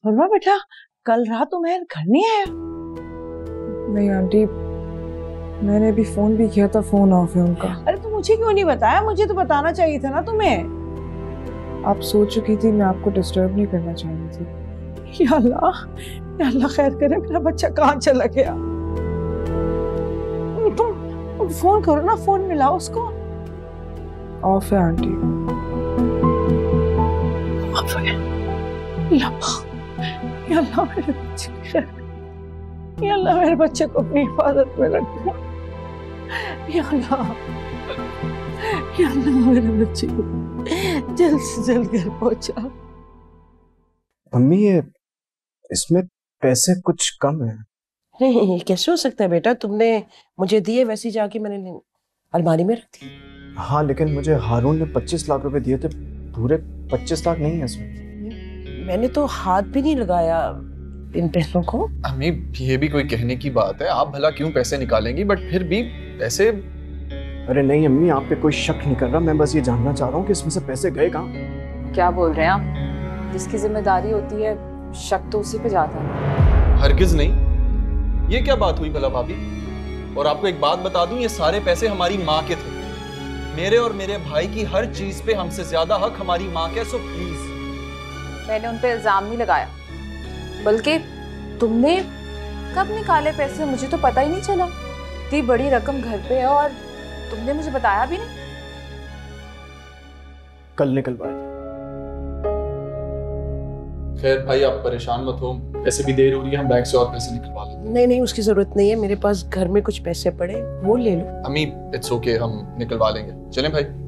फरमा बेटा, कल रात तुम्हें घर नहीं आया? नहीं आंटी, मैंने भी फोन भी किया था, फोन ऑफ है उनका। अरे तो मुझे क्यों नहीं बताया? मुझे तो बताना चाहिए था ना तुम्हें। आप सो चुकी थी, मैं आपको डिस्टर्ब नहीं करना चाह रही थी। या अल्लाह खैर करे, मेरा बच्चा कहाँ चला गया? तुम फोन करो ना, फोन मिलाओ उसको। ऑफ है आंटी। ऑफ है। या अल्लाह मेरे बच्चे की खैर, या अल्लाह मेरे बच्चे को अपनी हिफाजत में रखना। या अल्लाह मेरे बच्चे को जल्द से जल्द घर पहुंचा। मम्मी, ये इसमें पैसे कुछ कम है। नहीं, कैसे हो सकता है बेटा? तुमने मुझे दिए, वैसे ही जाके मैंने अलमारी में रख दी। हाँ, लेकिन मुझे हारून ने 25 लाख रुपए दिए थे, पूरे 25 लाख नहीं है इसमें। मैंने तो हाथ भी नहीं लगाया इन पैसों को। अम्मी, ये भी कोई कहने की बात है? आप भला क्यों पैसे निकालेंगी, बट फिर भी पैसे। अरे नहीं अम्मी, आप पे कोई शक नहीं कर रहा, मैं बस ये जानना चाह रहा हूँ कि इसमें से पैसे गए कहाँ। क्या बोल रहे हैं आप? जिसकी जिम्मेदारी होती है, शक तो उसी पे जाता है। हरगिज नहीं। ये क्या बात हुई भला भाभी? और आपको एक बात बता दूं, ये सारे पैसे हमारी माँ के थे। मेरे और मेरे भाई की हर चीज पे हमसे ज्यादा हक हमारी माँ का, सो प्लीज। मैंने उन पे इल्जाम नहीं लगाया, बल्कि तुमने कब निकाले पैसे मुझे तो पता ही नहीं चला। इतनी बड़ी रकम घर पे है और तुमने मुझे बताया भी नहीं। कल निकलवाए थे। खैर भाई, आप परेशान मत हो, ऐसे भी देर हो रही है, हम बैंक से और पैसे निकलवा लेंगे। नहीं, उसकी जरूरत नहीं है, मेरे पास घर में कुछ पैसे पड़े, वो ले लो। अम्मी, इट्स ओके, हम निकलवा लेंगे। चलें भाई।